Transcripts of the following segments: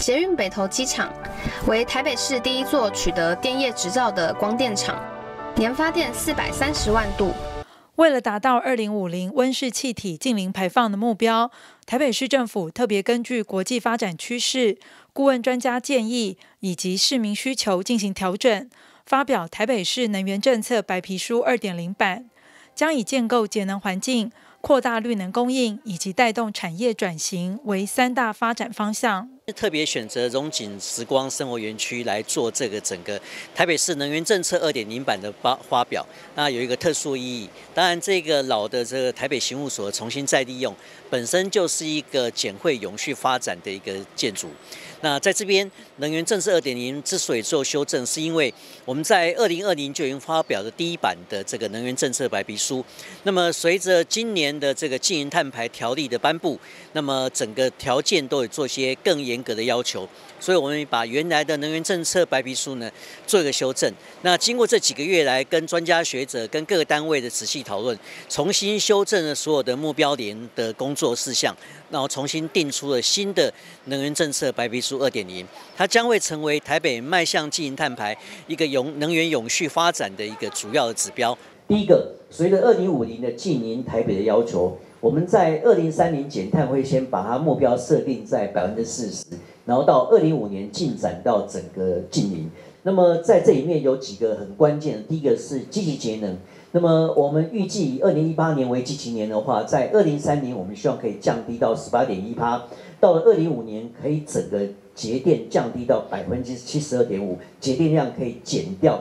捷运北投机场为台北市第一座取得电业执照的光电厂，年发电430万度。 为了达到2050温室气体净零排放的目标，台北市政府特别根据国际发展趋势、顾问专家建议以及市民需求进行调整，发表台北市能源政策白皮书2.0版，将以建构节能环境、扩大绿能供应以及带动产业转型为3大发展方向。 特别选择荣景时光生活园区来做这个整个台北市能源政策2.0版的发表，那有一个特殊意义。当然，这个老的这个台北刑务所重新再利用，本身就是一个简惠永续发展的一个建筑。那在这边，能源政策2.0之所以做修正，是因为我们在2020就已经发表的第1版的这个能源政策白皮书。那么随着今年的这个净零碳排条例的颁布，那么整个条件都有做些更严格的要求，所以我们把原来的能源政策白皮书呢做一个修正。那经过这几个月来跟专家学者跟各个单位的仔细讨论，重新修正了所有的目标年的工作事项，然后重新定出了新的能源政策白皮书2.0，它将会成为台北迈向净零碳排一个能源永续发展的一个主要的指标。 第一个，随着2050的净零台北的要求，我们在2030减碳会先把它目标设定在40%，然后到2025年进展到整个净零。那么在这里面有几个很关键的，第一个是积极节能。那么我们预计以2018年为基期年的话，在2030我们希望可以降低到18.1%，到了2025年可以整个节电降低到72.5%，节电量可以减掉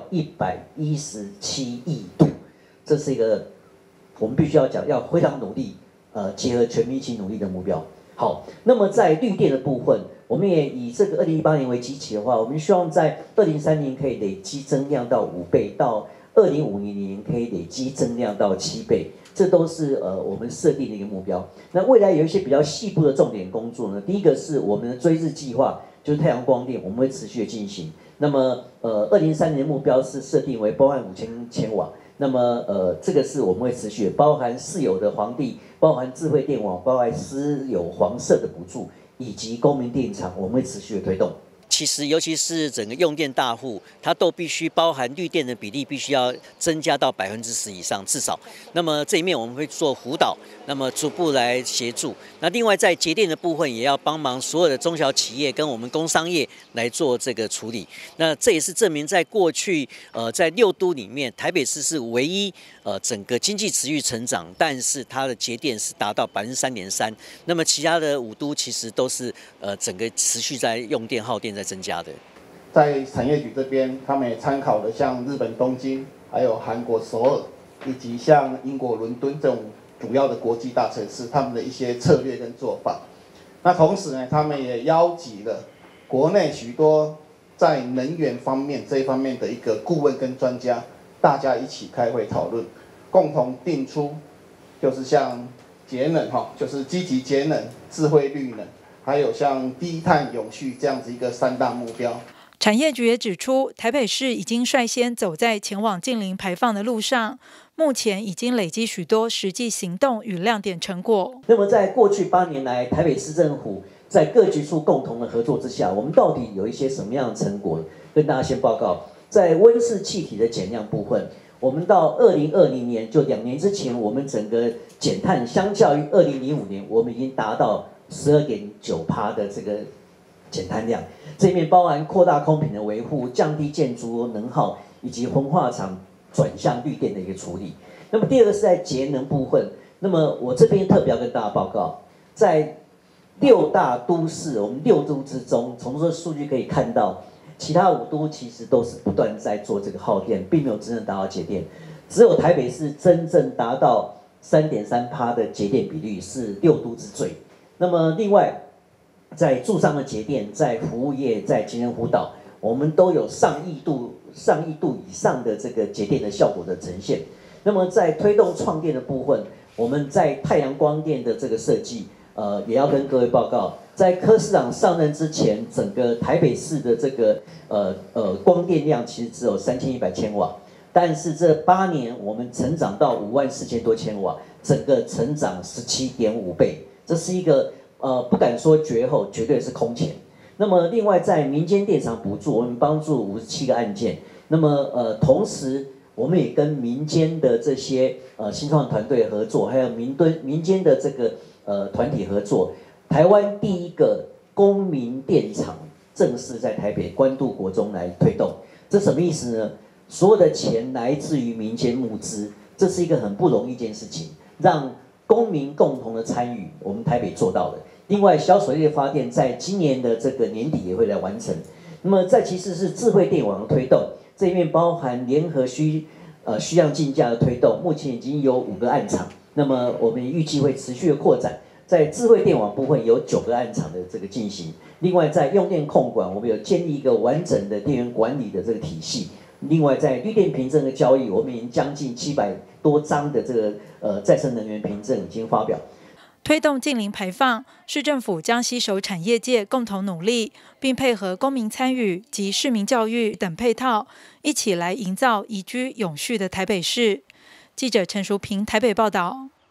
117亿度，这是一个我们必须要讲要非常努力，结合全民一起努力的目标。好，那么在绿电的部分，我们也以这个2018年为基期的话，我们希望在2030可以累积增量到5倍，到2050年可以累积增量到7倍，这都是我们设定的一个目标。那未来有一些比较细部的重点工作呢，第一个是我们的追日计划，就是太阳光电，我们会持续的进行。那么2030年目标是设定为包含5000千瓦。那么这个是我们会持续的，包含私有的黄地，包含智慧电网，包含私有黄色的补助，以及公民电厂，我们会持续的推动。 其实，尤其是整个用电大户，它都必须包含绿电的比例，必须要增加到10%以上，至少。那么这一面我们会做辅导，那么逐步来协助。那另外在节电的部分，也要帮忙所有的中小企业跟我们工商业来做这个处理。那这也是证明，在过去在6都里面，台北市是唯一整个经济持续成长，但是它的节电是达到3.3%。那么其他的5都其实都是整个持续在用电耗电在增加的。 在产业局这边，他们也参考了像日本东京，还有韩国首尔，以及像英国伦敦这种主要的国际大城市，他们的一些策略跟做法。那同时呢，他们也邀集了国内许多在能源方面这一方面的一个顾问跟专家，大家一起开会讨论，共同定出就是像节能就是积极节能、智慧绿能，还有像低碳永续这样子一个3大目标。 产业局也指出，台北市已经率先走在前往净零排放的路上，目前已经累积许多实际行动与亮点成果。 那么在过去8年来，台北市政府在各局处共同的合作之下，我们到底有一些什么样的成果？跟大家先报告，在温室气体的减量部分，我们到2020年，就2年之前，我们整个减碳相较于2005年，我们已经达到12.9%的这个减碳量。这里面包含扩大空品的维护、降低建筑能耗，以及焚化厂转向绿电的一个处理。那么第二个是在节能部分，那么我这边特别要跟大家报告，在6大都市，我们6都之中，从这个数据可以看到，其他5都其实都是不断在做这个耗电，并没有真正达到节电，只有台北市真正达到3.3%的节电比率，是6都之最。那么另外，在住商的节电，在服务业，在节能辅导，我们都有上亿度以上的这个节电的效果的呈现。那么在推动创电的部分，我们在太阳光电的这个设计，也要跟各位报告，在柯市长上任之前，整个台北市的这个光电量其实只有3100千瓦，但是这8年我们成长到54000多千瓦，整个成长17.5倍，这是一个不敢说绝后，绝对是空前。 那么另外在民间电厂补助，我们帮助57个案件。那么同时我们也跟民间的这些新创团队合作，还有民间的这个团体合作，台湾第一个公民电厂正式在台北关渡国中来推动。这什么意思呢？所有的钱来自于民间募资，这是一个很不容易一件事情，让公民共同的参与，我们台北做到了。另外，小水力发电在今年的这个年底也会来完成。那么再其次是智慧电网的推动，这里面包含联合需要竞价的推动，目前已经有5个案场，那么我们预计会持续的扩展。在智慧电网部分有9个案场的这个进行。另外在用电控管，我们有建立一个完整的电源管理的这个体系。另外在绿电凭证的交易，我们已经将近700多张的这个再生能源凭证已经发表。 推动净零排放，市政府将携手产业界共同努力，并配合公民参与及市民教育等配套，一起来营造宜居永续的台北市。记者陈淑平台北报道。